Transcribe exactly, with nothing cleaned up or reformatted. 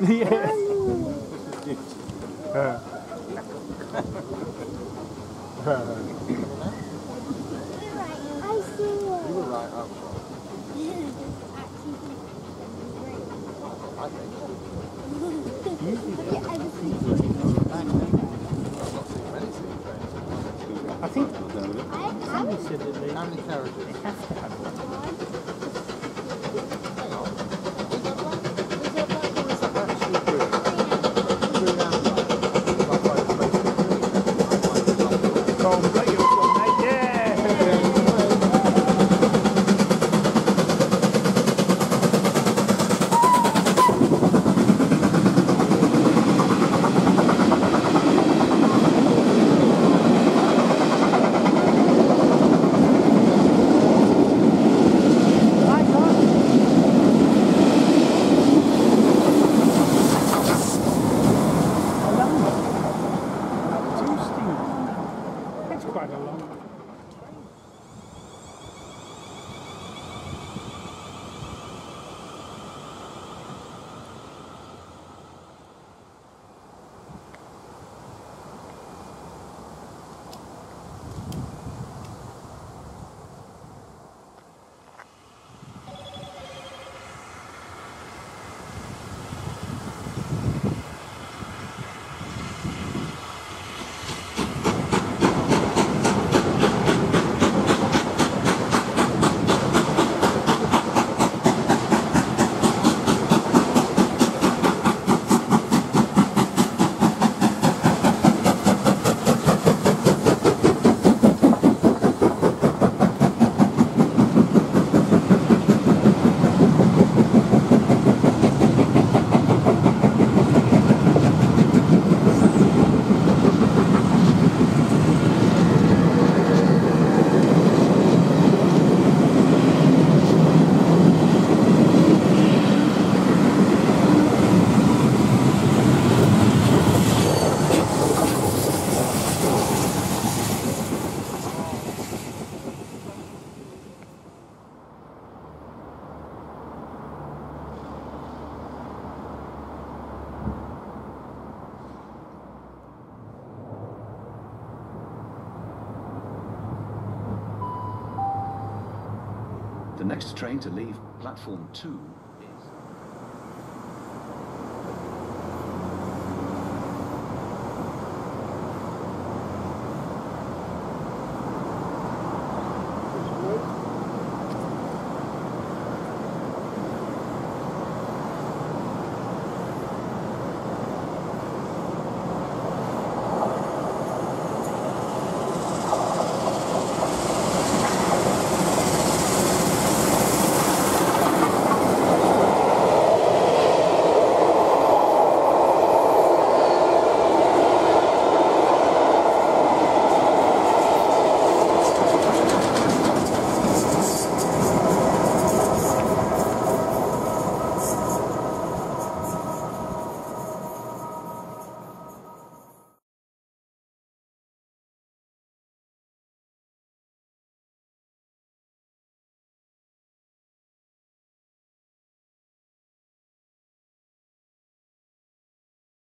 Yeah. uh. I see it. You were right, I'm sure. I think. I think somebody said that they How many carriages? they have to have one. Hang on. Is that black? Is that black or is that actually blue? Blue and black. Like by the space. Go on, play your song, mate. Yeah! The next train to leave platform two